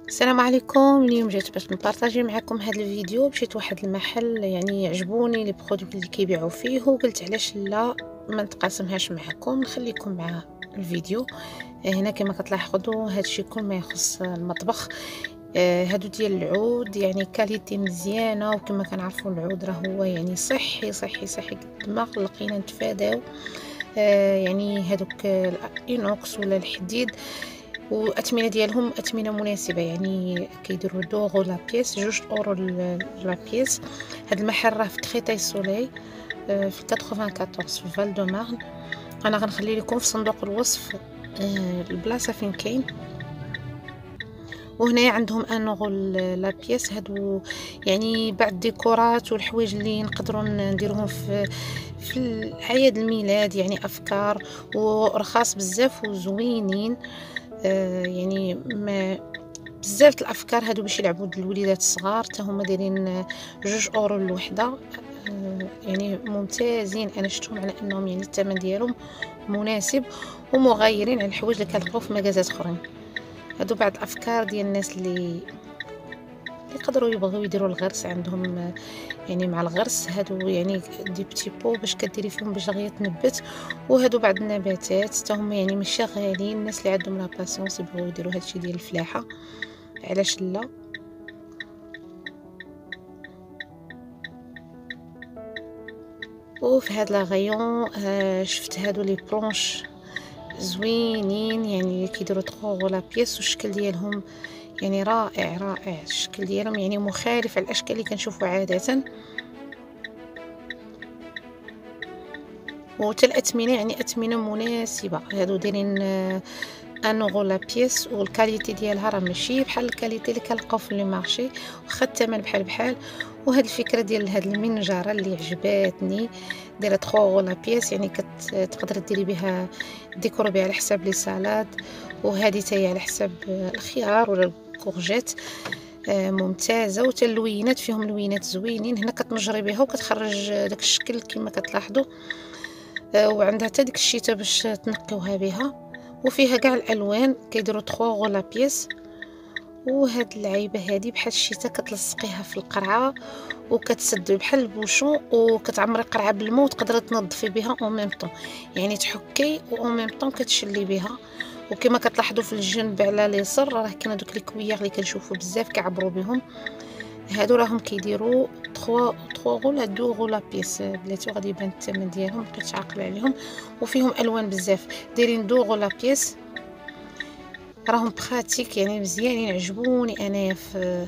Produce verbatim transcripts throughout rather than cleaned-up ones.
السلام عليكم. اليوم جيت باش نبارطاجي معكم هذا الفيديو. مشيت واحد المحل يعني عجبوني لي برودوي اللي كيبيعوا فيه، وقلت علاش لا ما نتقاسمهاش معكم، نخليكم مع الفيديو. هنا كما كتلاحظوا هادشي كل ما يخص المطبخ. آه، هادو ديال العود يعني كاليتي مزيانه، وكما كنعرفوا العود راه هو يعني صحي صحي صحي قد ما لقينا نتفاداو آه، يعني هادوك الانوكس ولا الحديد. واثمنه ديالهم اثمنه مناسبه، يعني كيديروا دوغو لا بيس جوج اورو لا بيس. هذا المحل راه في تريتاي سولي في أربعة وثمانين في فال دو مارن. انا غنخلي لكم في صندوق الوصف البلاصه فين كاين. وهنا عندهم ان اورو لا بيس. هادو يعني بعض الديكورات والحوايج اللي نقدروا نديروهم في في اعياد الميلاد، يعني افكار ورخاص بزاف وزوينين. آه يعني ما بزاف الافكار هادو باش يلعبوا الوليدات الصغار، حتى هما دايرين جوج اورو الوحده. آه يعني ممتازين، انا شفتهم على انهم يعني الثمن ديالهم مناسب ومغايرين على الحوايج اللي كنلقاو في مغازات اخرين. هادو بعض الافكار ديال الناس اللي اللي يقدروا يبغيو يديروا الغرس عندهم، يعني مع الغرس هادو يعني دي بتي بو باش كديري فيهم باش دغيا تنبت. وهادو بعض النباتات حتى هما يعني ماشي غاليين، الناس اللي عندهم لا باسيونس يبغيو يديروا هادشي ديال الفلاحه علاش لا. وفي هاد لاغيون آه شفت هادو لي بلونش زوينين، يعني كيديروا ثلاثة لا بيس، والشكل ديالهم يعني رائع رائع. الشكل ديالهم يعني مخالف على الاشكال اللي كنشوفوا عاده. وحتى الاثمنه يعني اثمنه مناسبه. هادو دايرين ان اورو لا بيس، والكاليتي ديالها راه ماشي بحال الكاليتي اللي كنلقاو في لي مارشي، واخا الثمن بحال بحال. وهاد الفكره ديال هاد المنجره اللي عجباتني، دايره ثلاثة اورو لا بيس، يعني كتقدري ديري بها ديكور بها على حساب لي سالاد، وهذه تاهي على حساب الخيار ولا الكورجيت. آه ممتازه. وتا اللوينات فيهم لوينات زوينين، هنا كتنجري بها وكتخرج داك الشكل كما كتلاحظوا. آه وعندها حتى ديك الشيته باش تنقيوها بها، وفيها كاع الالوان كيديروا ثلاثة اورو لا بيس. وهاد اللعيبه هادي بحال الشيته كتلصقيها في القرعه وكتسد بحال البوشون، وكتعمري القرعه بالماء وتقدري تنظفي بها او ميم طون، يعني تحكي او ميم طون كتشلي بها. وكما كتلاحظوا في الجنب على اليسار راه كاين دوك لي كويير اللي كنشوفوا بزاف كيعبروا بهم. هادو راهم كيديروا ثلاثة اورو ولا اثنين اورو لا بيس بلاتي، غادي يبان الثمن ديالهم مبقيتش عاقله عليهم. وفيهم الوان بزاف، دايرين اثنين اورو لا بيس. راهم براتيك يعني مزيانين، عجبوني انايا في.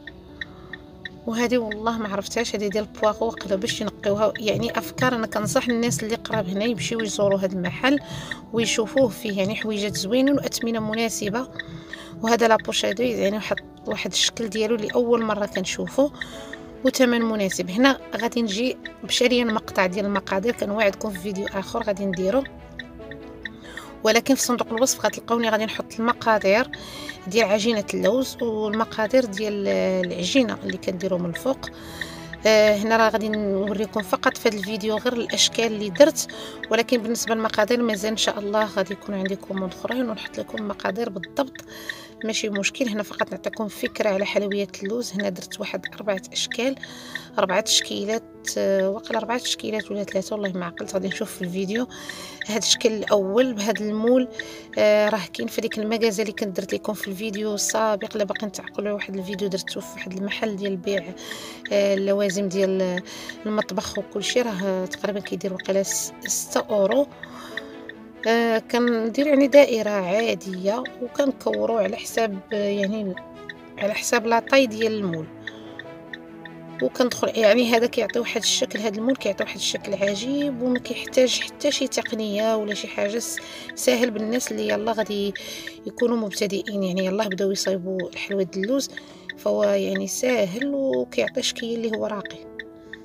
وهذه والله ما عرفتهاش، هذه ديال البواغو وقيلا باش ينقيوها. يعني افكار، انا كنصح الناس اللي قراب هنا يمشيو يزوروا هذا المحل ويشوفوه، فيه يعني حويجات زوينين واثمنه مناسبه. وهذا لابوشادو يعني واحد واحد الشكل ديالو اللي اول مره كنشوفه، وثمن مناسب. هنا غادي نجي بشريه مقطع ديال المقادير، كنوعدكم في فيديو اخر غادي نديرو، ولكن في صندوق الوصف غتلقاوني غادي نحط المقادير ديال عجينه اللوز والمقادير ديال العجينه اللي كنديرو من الفوق. آه هنا راه غادي نوريكم فقط في هذا الفيديو غير الاشكال اللي درت، ولكن بالنسبه للمقادير مازال ان شاء الله غادي يكون عندي كوموند اخرين ونحط لكم المقادير بالضبط، ماشي مشكل. هنا فقط نعطيكم فكره على حلويات اللوز. هنا درت واحد اربعه اشكال، اربعه تشكيلات، آه وقيلا اربعه تشكيلات ولا ثلاثه والله ما عقلت، غادي نشوف في الفيديو. هذا الشكل الاول بهذا المول آه راه كاين في ديك المغازه اللي كنت درت لكم في الفيديو السابق. الا باقيين تعقلوا واحد الفيديو درته في واحد المحل ديال بيع آه اللوازم ديال المطبخ وكل شيء، راه تقريبا كيدير وقيلا ستة اورو. آه كندير يعني دائره عاديه وكنكورو على حساب يعني على حساب لاطاي ديال المول، وكندخل يعني هذا كيعطي واحد الشكل. هذا المول كيعطي واحد الشكل عجيب وما كيحتاج حتى شي تقنيه ولا شي حاجه، ساهل بالناس اللي يلا غادي يكونوا مبتدئين، يعني يلا بداو يصايبوا الحلوى د اللوز، فهو يعني ساهل وكيعطي شكل اللي هو راقي.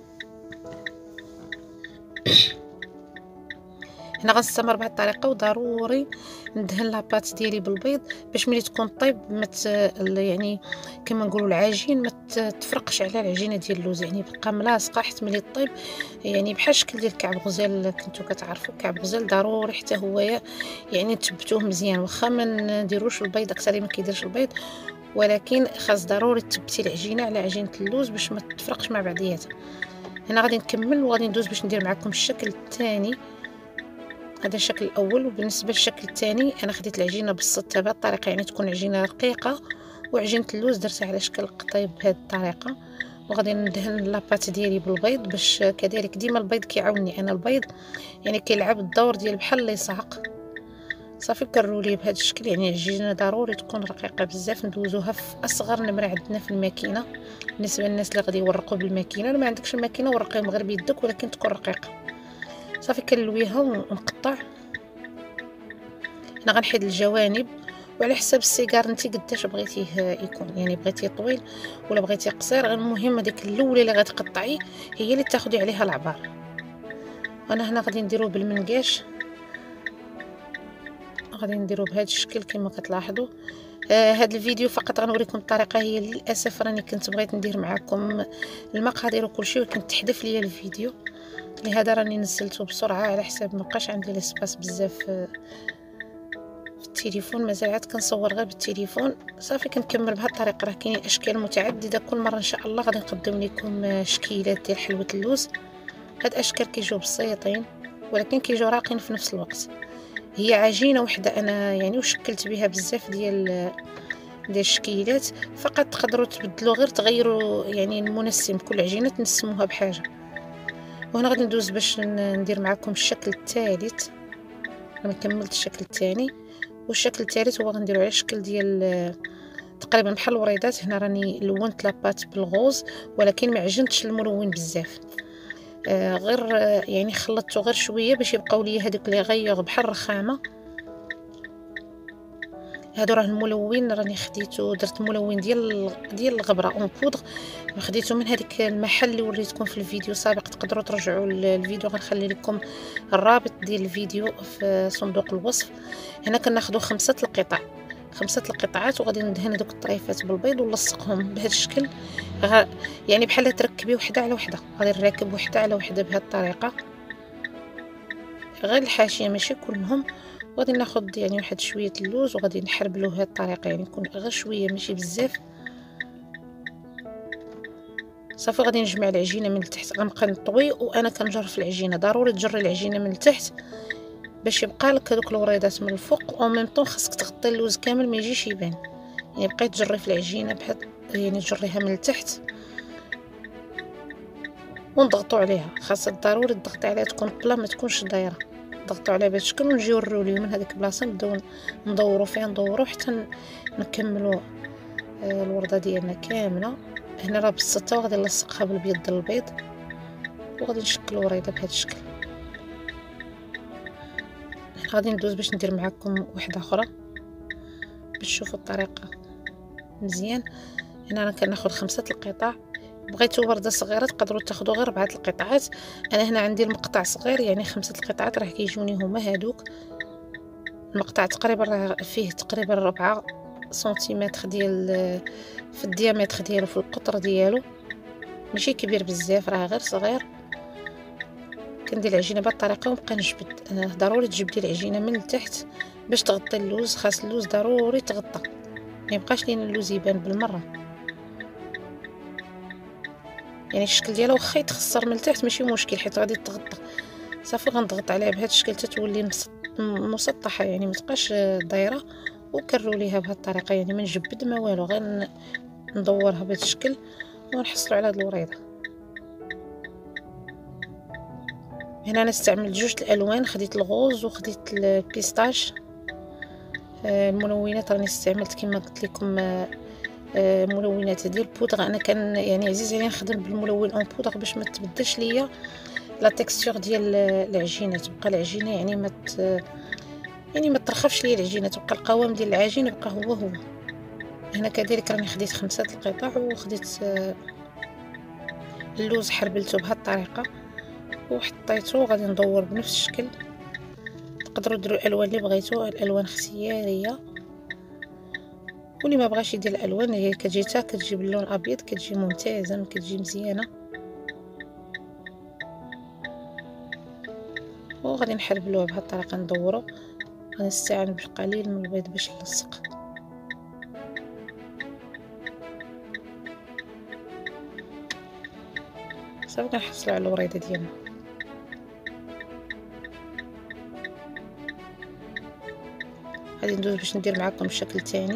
هنا غنستمر بهذه الطريقه، وضروري ندهن لاباط ديالي بالبيض باش ملي تكون طيب مت يعني كما نقولوا العجين ما تفرقش على العجينه ديال اللوز، يعني بقى ملاصقه حتى ملي طيب، يعني بحال الشكل ديال كعب غزال. كنتو كتعرفوا كعب غزال ضروري حتى هو يعني تثبتوه مزيان، واخا ما نديروش البيض اكثر ما كيديرش البيض، ولكن خاص ضروري تثبتي العجينه على عجينه اللوز باش ما تفرقش مع بعضياتها. هنا غادي نكمل وغادي ندوز باش ندير معكم الشكل الثاني. هذا الشكل الاول، وبالنسبه للشكل الثاني انا خديت العجينه بسطتها بهذه الطريقه، يعني تكون عجينه رقيقه، وعجينه اللوز درتها على شكل قطيب بهذه الطريقه. وغادي ندهن لاباط ديالي بالبيض باش كذلك ديما البيض كيعاونني انا، البيض يعني كيلعب الدور ديال بحال اللصاق. صافي كروليه بهذا الشكل، يعني العجينه ضروري تكون رقيقه بزاف. ندوزوها في اصغر نمره عندنا في الماكينه بالنسبه للناس اللي غادي يورقوا بالماكينه. لو ما عندكش الماكينه ورقيهم غير بيدك، ولكن تكون رقيقه. صافي كنلويها ونقطع. انا غنحيد الجوانب وعلى حساب السيجار انت قداش بغيتيه يكون، يعني بغيتيه طويل ولا بغيتيه قصير. غير المهم هذيك الاولى اللي غتقطعي هي اللي تاخدي عليها العبار. انا هنا غادي نديرو بالمنقاش، غادي نديرو بهذا الشكل كما كتلاحظوا. آه هذا الفيديو فقط غنوريكم الطريقه، هي للاسف راني كنت بغيت ندير معكم المقادير وكلشي ولكن تحذف ليا الفيديو، لهذا راني نزلته بسرعه على حساب مابقاش عندي ليسباس بزاف في التليفون. مازال عاد كنصور غير بالتليفون. صافي كنكمل بهذه الطريقه. راه كاينين اشكال متعدده، كل مره ان شاء الله غادي نقدم لكم شكيلات ديال حلوه اللوز. هاد الاشكال كيجيو بسيطين ولكن كيجيو راقين في نفس الوقت. هي عجينه وحده انا يعني وشكلت بها بزاف ديال ديال الشكيلات، فقط تقدروا تبدلوا غير تغيروا يعني المنسم، كل عجينه تنسموها بحاجه. وهنا غادي ندوز باش ندير معكم الشكل الثالث. انا كملت الشكل الثاني، والشكل الثالث هو غنديرو على شكل ديال تقريبا بحال الوريدات. هنا راني لونت لاباط بالغوز ولكن ما عجنتش الملون بزاف، آه غير آه يعني خلطته غير شويه باش يبقاو لي هذوك لي غيور بحال الرخامه. هادو راه الملون راني خديته، درت ملون ديال ديال الغبره اون بودغ، خديته من هذيك المحل اللي وريتكم في الفيديو السابق. تقدروا ترجعوا الفيديو، غنخلي لكم الرابط ديال الفيديو في صندوق الوصف. هنا كناخذوا خمسه القطع، خمسه القطعات، وغادي ندهن هذوك الطريفات بالبيض ونلصقهم بهذا الشكل. غ... يعني بحال تركبي وحده على وحده، غادي نركب وحده على وحده بهذه الطريقه، غير الحاشيه ماشي كلهم. وغادي ناخذ يعني واحد شويه اللوز وغادي نحربلو بهذه الطريقه، يعني يكون غير شويه ماشي بزاف. صافي غادي نجمع العجينه من التحت، غنبقى نطوي وانا كنجر في العجينه. ضروري تجري العجينه من التحت باش يبقى لك هذوك الوريدات من الفوق، او ميم طون خاصك تغطي اللوز كامل ما يجيش يبان. يعني بقيت تجري في العجينه بحال يعني تجريها من التحت ونضغطوا عليها. خاصها ضروري تضغطي عليها تكون قله ما تكونش دايره. ضغطوا عليها بهذا الشكل ونجيو نروليو من هذيك البلاصه، نبداو ندوروا فيها ندوروا حتى نكملوا الورده ديالنا كامله. هنا راه بسطتها وغادي نلصقها بالبيض ديال البيض وغادي نشكلوا وريده بهذا الشكل. غادي ندوز باش ندير معكم واحده اخرى باش تشوفوا الطريقه مزيان. هنا انا كناخذ خمسه القطع، بغيتو ورده صغيره تقدروا تاخذوا غير اربعه القطعات. انا هنا عندي المقطع صغير يعني خمسه القطعات راه كيجوني هما هادوك. المقطع تقريبا راه فيه تقريبا ربعة سنتيمتر ديال في الديامتر ديالو، في القطر ديالو ماشي كبير بزاف، راه غير صغير. كندير العجينه بهذه الطريقه ونبقى نجبد. ضروري تجبدي العجينه من التحت باش تغطي اللوز. خاص اللوز ضروري تغطى، ما يبقاش لينا اللوز يبان بالمره. يعني الشكل ديالها واخا يتخسر من التحت ماشي مشكل حيت غادي تغطى. صافي غنضغط عليها بهذا الشكل تتولي مسطحه، يعني ما تبقاش دايره. وكروليها بهذه الطريقه، يعني ما نجبد ما والو، غير ندورها بهذا الشكل ونحصلوا على هذه الوريده. هنا انا استعملت جوج الالوان، خديت الغوز وخديت البيستاش. الملونات راني استعملت كما قلت لكم ملونات ديال البودغ. انا كان يعني عزيز عليا نخدم بالملون اون بودغ باش ما تبدلش ليا لا تكستور ديال العجينه، تبقى العجينه يعني ما يعني ما ترخفش ليا العجينه، تبقى القوام ديال العجينه يبقى هو هو. هنا كذلك راني خديت خمسه القطع وخديت اللوز حربلته بهذه الطريقه وحطيته. غادي ندور بنفس الشكل. تقدروا ديروا الالوان اللي بغيتو، الالوان اختياريه، واللي ما بغاش يدير الالوان هي كتجي تا كتجيب اللون ابيض كتجي ممتازه كتجي مزيانه. وغادي نحربلوها بهذه الطريقه ندورو. غنستعين بقليل من البيض باش نلصق. صافي كنحصلوا على الوريده ديالنا. غادي ندوز باش ندير معكم الشكل الثاني.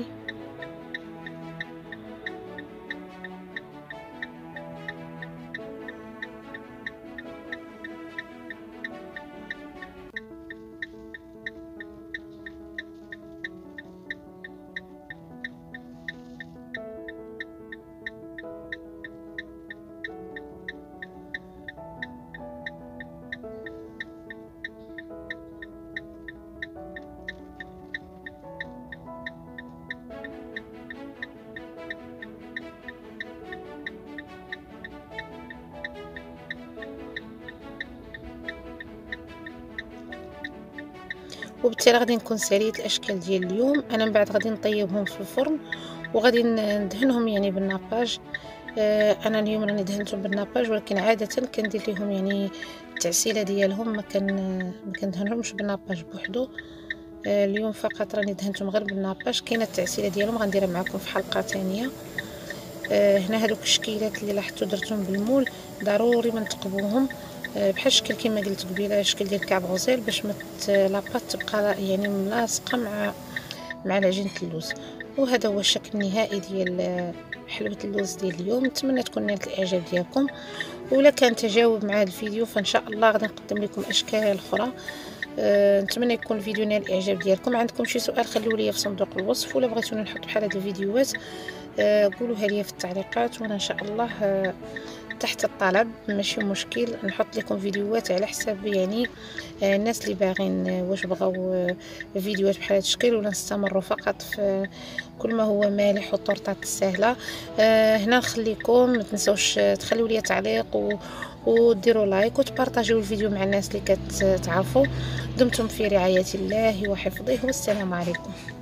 وبالتالي غادي نكون ساليت الاشكال ديال اليوم. انا من بعد غادي نطيبهم في الفرن وغادي ندهنهم يعني بالناباج. آه انا اليوم راني دهنتهم بالناباج، ولكن عاده كندير لهم يعني التعسيله ديالهم، ما كان ما كندهنهمش بالناباج بوحدو. آه اليوم فقط راني دهنتهم غير بالناباج. كاينه التعسيله ديالهم غنديرها معكم في حلقه ثانيه. آه هنا هذوك الشكيلات اللي لاحظتوا درتهم بالمول ضروري ما نتقبوهم بحال الشكل كما قلت قبيله، الشكل ديال كعب غزال، باش ما لاباط تبقى يعني ملاصقه مع مع العجينه اللوز. وهذا هو الشكل النهائي ديال حلوه اللوز ديال اليوم. نتمنى تكون نالت الاعجاب ديالكم، ولا كان تجاوب مع هذا الفيديو فان شاء الله غادي نقدم لكم اشكال اخرى. أه نتمنى يكون الفيديو نال الاعجاب ديالكم. عندكم شي سؤال خليوه لي في صندوق الوصف، ولا بغيتوني نحط بحال هاد الفيديوهات أه قولوها لي في التعليقات، وانا ان شاء الله أه تحت الطلب ماشي مشكل نحط لكم فيديوهات على حساب يعني آه الناس اللي باغين آه واش بغاو آه فيديوهات بحال هذا الشكل، ولا نستمروا فقط في كل ما هو مالح والطرطات السهله. آه هنا نخليكم ما تنسوش تخليوا لي تعليق و وديروا لايك وتبارطاجيو الفيديو مع الناس اللي كتعرفوا. دمتم في رعايه الله وحفظه، والسلام عليكم.